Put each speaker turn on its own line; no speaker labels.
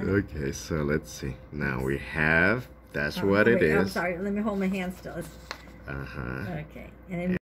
Okay, so let's see. Now we have, that's
Oh,
what it
wait,
is.
I'm sorry, let me hold my hand still.
Uh-huh.
Okay, and then